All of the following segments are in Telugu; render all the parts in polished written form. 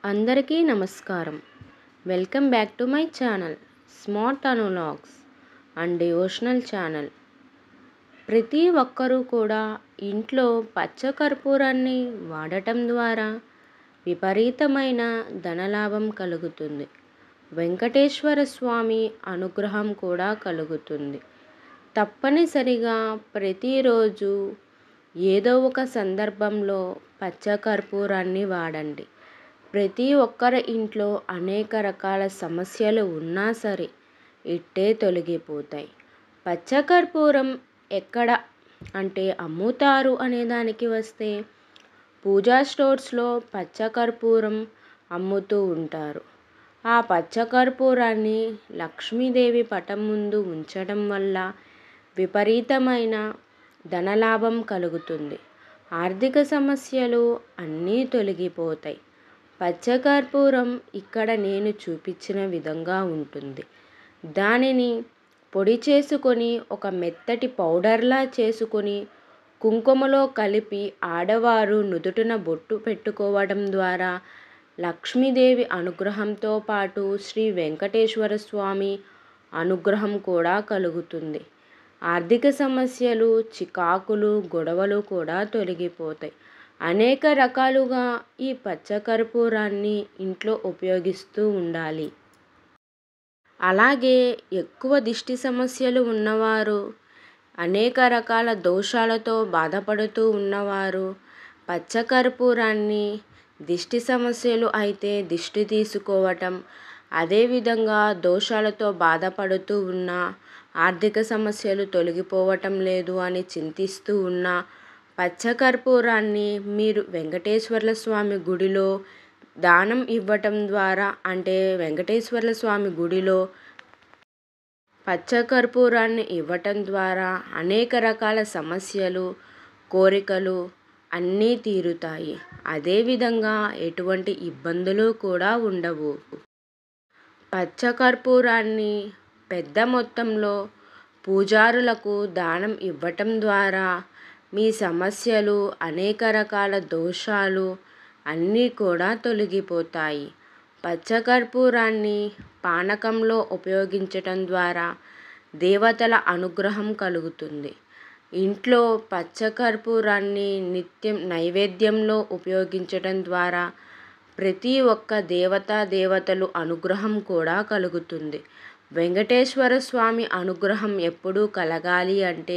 అందరికీ నమస్కారం. Welcome back to my channel smart అనులాగ్స్ అండ్ డివోషనల్ ఛానల్. ప్రతి ఒక్కరూ కూడా ఇంట్లో పచ్చకర్పూరాన్ని వాడటం ద్వారా విపరీతమైన ధనలాభం కలుగుతుంది. వెంకటేశ్వర స్వామి అనుగ్రహం కూడా కలుగుతుంది. తప్పనిసరిగా ప్రతిరోజు ఏదో ఒక సందర్భంలో పచ్చకర్పూరాన్ని వాడండి. ప్రతి ఒక్కరి ఇంట్లో అనేక రకాల సమస్యలు ఉన్నా సరే ఇట్టే తొలగిపోతాయి. పచ్చకర్పూరం ఎక్కడ అంటే అమ్ముతారు అనే దానికి వస్తే, పూజా స్టోర్స్లో పచ్చకర్పూరం అమ్ముతూ ఉంటారు. ఆ పచ్చకర్పూరాన్ని లక్ష్మీదేవి పటం ముందు ఉంచడం వల్ల విపరీతమైన ధనలాభం కలుగుతుంది. ఆర్థిక సమస్యలు అన్నీ తొలగిపోతాయి. పచ్చకర్పూరం ఇక్కడ నేను చూపించిన విధంగా ఉంటుంది. దానిని పొడి చేసుకొని ఒక మెత్తటి పౌడర్లా చేసుకొని కుంకుమలో కలిపి ఆడవారు నుదుటిన బొట్టు పెట్టుకోవడం ద్వారా లక్ష్మీదేవి అనుగ్రహంతో పాటు శ్రీ వెంకటేశ్వర స్వామి అనుగ్రహం కూడా కలుగుతుంది. ఆర్థిక సమస్యలు, చికాకులు, గొడవలు కూడా తొలగిపోతాయి. అనేక రకాలుగా ఈ పచ్చకర్పూరాన్ని ఇంట్లో ఉపయోగిస్తూ ఉండాలి. అలాగే ఎక్కువ దిష్టి సమస్యలు ఉన్నవారు, అనేక రకాల దోషాలతో బాధపడుతూ ఉన్నవారు పచ్చకర్పూరాన్ని దిష్టి సమస్యలు అయితే దిష్టి తీసుకోవటం, అదేవిధంగా దోషాలతో బాధపడుతూ ఉన్న, ఆర్థిక సమస్యలు తొలగిపోవటం లేదు అని చింతిస్తూ ఉన్న పచ్చకర్పూరాన్ని మీరు వెంకటేశ్వర్ల స్వామి గుడిలో దానం ఇవ్వటం ద్వారా, అంటే వెంకటేశ్వర్ల స్వామి గుడిలో పచ్చకర్పూరాన్ని ఇవ్వటం ద్వారా అనేక రకాల సమస్యలు, కోరికలు అన్నీ తీరుతాయి. అదేవిధంగా ఎటువంటి ఇబ్బందులు కూడా ఉండవు. పచ్చకర్పూరాన్ని పెద్ద మొత్తంలో పూజారులకు దానం ఇవ్వటం ద్వారా మీ సమస్యలు, అనేక రకాల దోషాలు అన్నీ కూడా తొలగిపోతాయి. పచ్చకర్పూరాన్ని పానకంలో ఉపయోగించటం ద్వారా దేవతల అనుగ్రహం కలుగుతుంది. ఇంట్లో పచ్చకర్పూరాన్ని నిత్యం నైవేద్యంలో ఉపయోగించటం ద్వారా ప్రతి ఒక్క దేవతలు అనుగ్రహం కూడా కలుగుతుంది. వెంకటేశ్వర స్వామి అనుగ్రహం ఎప్పుడూ కలగాలి అంటే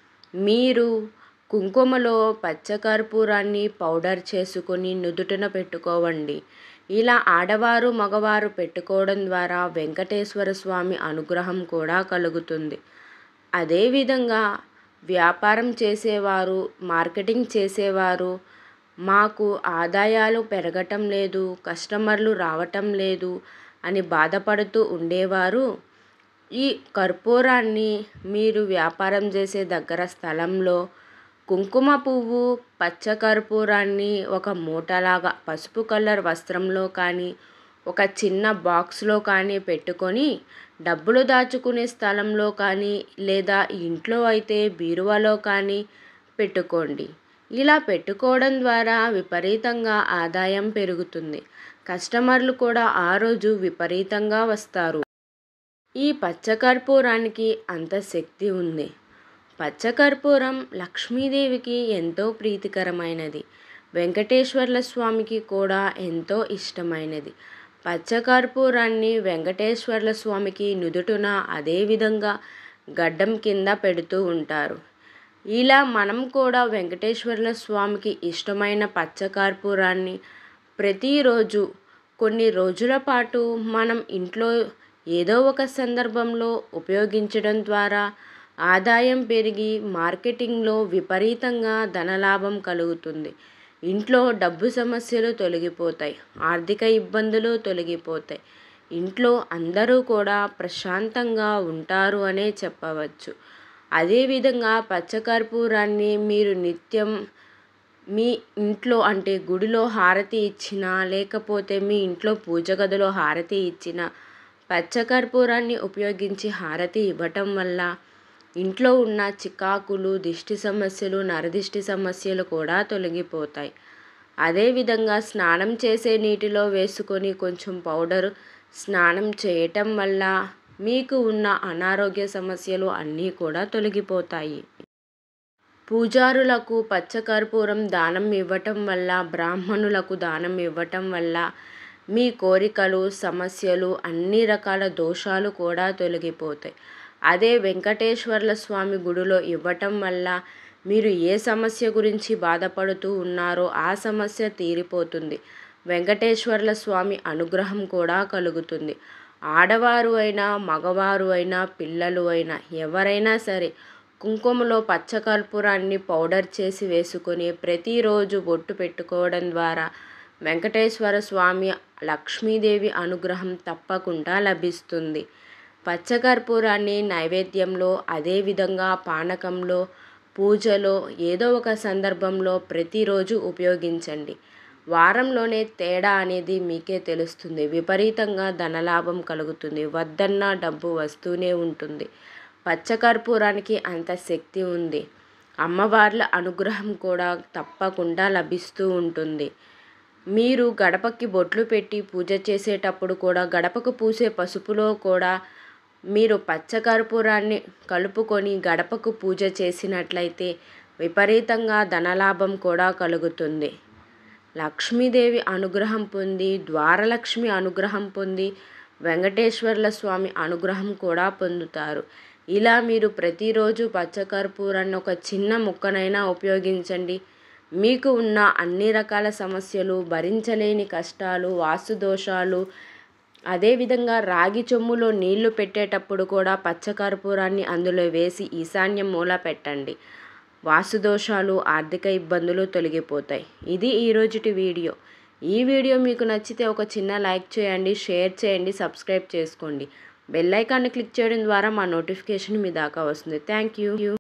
మీరు కుంకుమలో పచ్చకర్పూరాన్ని పౌడర్ చేసుకొని నుదుటిన పెట్టుకోవండి. ఇలా ఆడవారు, మగవారు పెట్టుకోవడం ద్వారా వెంకటేశ్వర స్వామి అనుగ్రహం కూడా కలుగుతుంది. అదేవిధంగా వ్యాపారం చేసేవారు, మార్కెటింగ్ చేసేవారు, మాకు ఆదాయాలు పెరగటం లేదు, కస్టమర్లు రావటం లేదు అని బాధపడుతూ ఉండేవారు ఈ కర్పూరాన్ని మీరు వ్యాపారం చేసే దగ్గర స్థలంలో కుంకుమ పువ్వు, పచ్చకర్పూరాన్ని ఒక మూటలాగా పసుపు కలర్ వస్త్రంలో కానీ, ఒక చిన్న బాక్స్లో కానీ పెట్టుకొని డబ్బులు దాచుకునే స్థలంలో కానీ, లేదా ఇంట్లో అయితే బీరువాలో కానీ పెట్టుకోండి. ఇలా పెట్టుకోవడం ద్వారా విపరీతంగా ఆదాయం పెరుగుతుంది. కస్టమర్లు కూడా ఆ రోజు విపరీతంగా వస్తారు. ఈ పచ్చకర్పూరానికి అంత శక్తి ఉంది. పచ్చకర్పూరం లక్ష్మీదేవికి ఎంతో ప్రీతికరమైనది. వెంకటేశ్వర్ల స్వామికి కూడా ఎంతో ఇష్టమైనది. పచ్చకర్పూరాన్ని వెంకటేశ్వర్ల స్వామికి నుదుటున, అదేవిధంగా గడ్డం కింద పెడుతూ ఉంటారు. ఇలా మనం కూడా వెంకటేశ్వర్ల స్వామికి ఇష్టమైన పచ్చకర్పూరాన్ని ప్రతిరోజు కొన్ని రోజుల పాటు మనం ఇంట్లో ఏదో ఒక సందర్భంలో ఉపయోగించడం ద్వారా ఆదాయం పెరిగి మార్కెటింగ్లో విపరీతంగా ధనలాభం కలుగుతుంది. ఇంట్లో డబ్బు సమస్యలు తొలగిపోతాయి, ఆర్థిక ఇబ్బందులు తొలగిపోతాయి. ఇంట్లో అందరూ కూడా ప్రశాంతంగా ఉంటారు అనే చెప్పవచ్చు. అదేవిధంగా పచ్చకర్పూరాన్ని మీరు నిత్యం మీ ఇంట్లో అంటే గుడిలో హారతి ఇచ్చినా, లేకపోతే మీ ఇంట్లో పూజ గదిలో హారతి ఇచ్చినా పచ్చకర్పూరాన్ని ఉపయోగించి హారతి ఇవ్వటం వల్ల ఇంట్లో ఉన్న చికాకులు, దిష్టి సమస్యలు, నరదిష్టి సమస్యలు కూడా తొలగిపోతాయి. అదేవిధంగా స్నానం చేసే నీటిలో వేసుకొని కొంచెం పౌడర్ స్నానం చేయటం వల్ల మీకు ఉన్న అనారోగ్య సమస్యలు అన్నీ కూడా తొలగిపోతాయి. పూజారులకు పచ్చకర్పూరం దానం ఇవ్వటం వల్ల, బ్రాహ్మణులకు దానం ఇవ్వటం వల్ల మీ కోరికలు, సమస్యలు, అన్ని రకాల దోషాలు కూడా తొలగిపోతాయి. అదే వెంకటేశ్వర్ల స్వామి గుడిలో ఇవ్వటం వల్ల మీరు ఏ సమస్య గురించి బాధపడుతూ ఉన్నారో ఆ సమస్య తీరిపోతుంది. వెంకటేశ్వర్ల స్వామి అనుగ్రహం కూడా కలుగుతుంది. ఆడవారు అయినా, మగవారు అయినా, పిల్లలు అయినా, ఎవరైనా సరే కుంకుమలో పచ్చకర్పూరాన్ని పౌడర్ చేసి వేసుకొని ప్రతిరోజు బొట్టు పెట్టుకోవడం ద్వారా వెంకటేశ్వర స్వామి, లక్ష్మీదేవి అనుగ్రహం తప్పకుండా లభిస్తుంది. పచ్చకర్పూరాన్ని నైవేద్యంలో, అదేవిధంగా పానకంలో, పూజలో, ఏదో ఒక సందర్భంలో ప్రతిరోజు ఉపయోగించండి. వారంలోనే తేడా అనేది మీకే తెలుస్తుంది. విపరీతంగా ధనలాభం కలుగుతుంది. వద్దన్న డబ్బు వస్తూనే ఉంటుంది. పచ్చకర్పూరానికి అంత శక్తి ఉంది. అమ్మవార్ల అనుగ్రహం కూడా తప్పకుండా లభిస్తూ ఉంటుంది. మీరు గడపకి బొట్లు పెట్టి పూజ చేసేటప్పుడు కూడా గడపకు పూసే పసుపులో కూడా మీరు పచ్చకర్పూరాన్ని కలుపుకొని గడపకు పూజ చేసినట్లయితే విపరీతంగా ధనలాభం కూడా కలుగుతుంది. లక్ష్మీదేవి అనుగ్రహం పొంది, ద్వారలక్ష్మి అనుగ్రహం పొంది, వెంకటేశ్వర్ల స్వామి అనుగ్రహం కూడా పొందుతారు. ఇలా మీరు ప్రతిరోజు పచ్చకర్పూరాన్ని ఒక చిన్న ముక్కనైనా ఉపయోగించండి. మీకు ఉన్న అన్ని రకాల సమస్యలు, భరించలేని కష్టాలు, వాస్తు దోషాలు, అదేవిధంగా రాగి చెంబులో నీళ్లు పెట్టేటప్పుడు కూడా పచ్చకర్పూరాన్ని అందులో వేసి ఈశాన్య మూల పెట్టండి. వాస్తుదోషాలు, ఆర్థిక ఇబ్బందులు తొలగిపోతాయి. ఇది ఈరోజుటి వీడియో. ఈ వీడియో మీకు నచ్చితే ఒక చిన్న లైక్ చేయండి, షేర్ చేయండి, సబ్స్క్రైబ్ చేసుకోండి. బెల్ ఐకాన్ని క్లిక్ చేయడం ద్వారా మా నోటిఫికేషన్ మీ దాకా వస్తుంది. Thank you.